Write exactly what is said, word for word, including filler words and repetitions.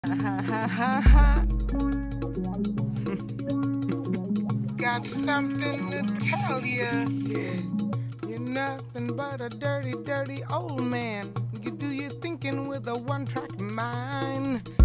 Ha ha ha ha. Got something to tell you. Yeah. You're nothing but a dirty, dirty old man. You do your thinking with a one-track mind.